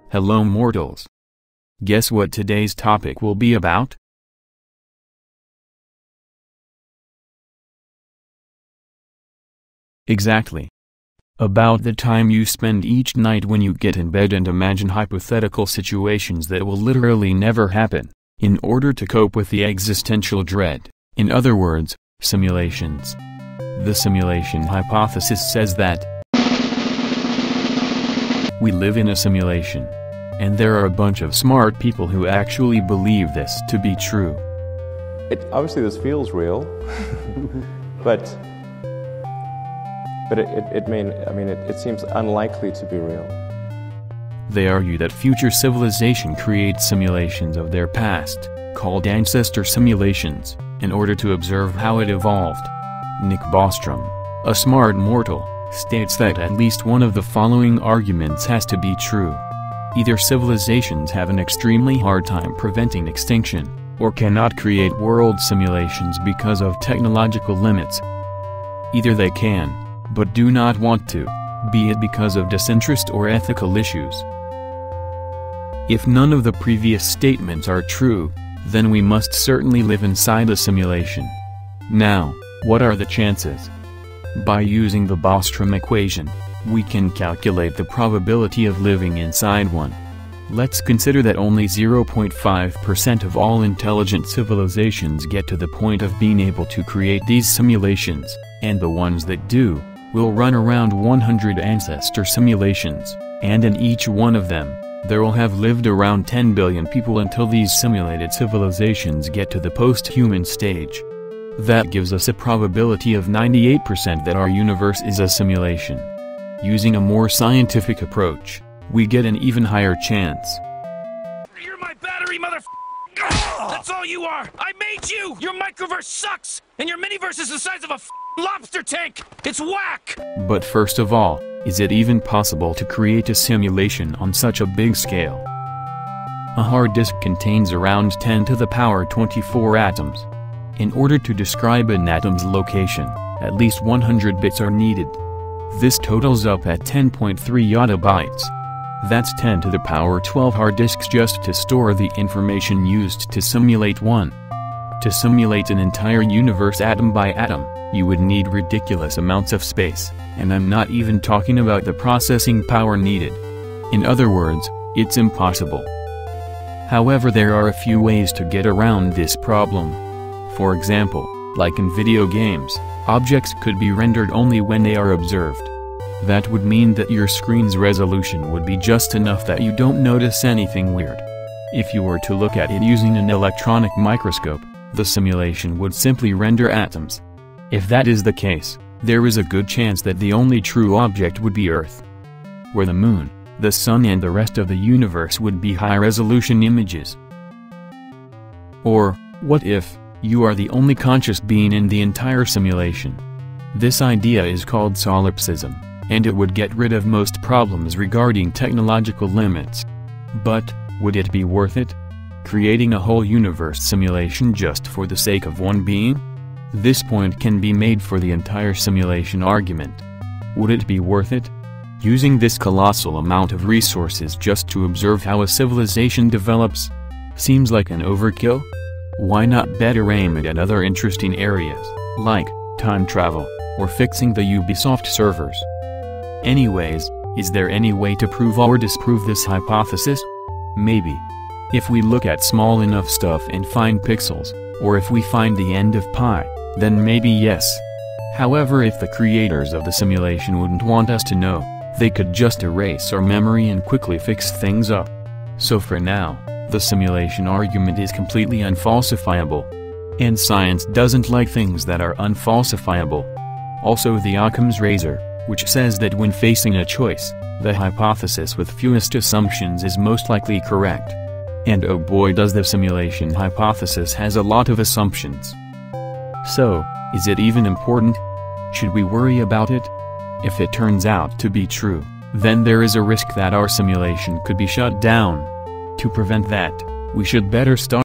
Hello mortals. Guess what today's topic will be about? Exactly. About the time you spend each night when you get in bed and imagine hypothetical situations that will literally never happen, in order to cope with the existential dread. In other words, simulations. The simulation hypothesis says that we live in a simulation. And there are a bunch of smart people who actually believe this to be true. Obviously this feels real, but it seems unlikely to be real. They argue that future civilization creates simulations of their past, called ancestor simulations, in order to observe how it evolved. Nick Bostrom, a smart mortal, states that at least one of the following arguments has to be true. Either civilizations have an extremely hard time preventing extinction, or cannot create world simulations because of technological limits. Either they can, but do not want to, be it because of disinterest or ethical issues. If none of the previous statements are true, then we must certainly live inside a simulation. Now, what are the chances? By using the Bostrom equation, we can calculate the probability of living inside one. Let's consider that only 0.5% of all intelligent civilizations get to the point of being able to create these simulations, and the ones that do, will run around 100 ancestor simulations, and in each one of them, there will have lived around 10 billion people until these simulated civilizations get to the post-human stage. That gives us a probability of 98% that our universe is a simulation. Using a more scientific approach, we get an even higher chance. You're my battery, That's all you are! I made you! Your microverse sucks! And your miniverse is the size of a lobster tank! It's whack! But first of all, is it even possible to create a simulation on such a big scale? A hard disk contains around 10 to the power 24 atoms. In order to describe an atom's location, at least 100 bits are needed. This totals up at 10.3 yottabytes. That's 10 to the power 12 hard disks just to store the information used to simulate one. To simulate an entire universe atom by atom, you would need ridiculous amounts of space, and I'm not even talking about the processing power needed. In other words, it's impossible. However, there are a few ways to get around this problem. For example, like in video games, objects could be rendered only when they are observed. That would mean that your screen's resolution would be just enough that you don't notice anything weird. If you were to look at it using an electronic microscope, the simulation would simply render atoms. If that is the case, there is a good chance that the only true object would be Earth. Where the Moon, the Sun and the rest of the universe would be high-resolution images. Or, what if you are the only conscious being in the entire simulation? This idea is called Solipsism, and it would get rid of most problems regarding technological limits. But, would it be worth it? Creating a whole universe simulation just for the sake of one being? This point can be made for the entire simulation argument. Would it be worth it? Using this colossal amount of resources just to observe how a civilization develops? Seems like an overkill? Why not better aim it at other interesting areas, like time travel, or fixing the Ubisoft servers? Anyways, is there any way to prove or disprove this hypothesis? Maybe. If we look at small enough stuff and find pixels, or if we find the end of pi, then maybe yes. However, if the creators of the simulation wouldn't want us to know, they could just erase our memory and quickly fix things up. So for now, the simulation argument is completely unfalsifiable. And science doesn't like things that are unfalsifiable. Also the Occam's razor, which says that when facing a choice, the hypothesis with fewest assumptions is most likely correct. And oh boy does the simulation hypothesis has a lot of assumptions. So, is it even important? Should we worry about it? If it turns out to be true, then there is a risk that our simulation could be shut down. To prevent that, we should better start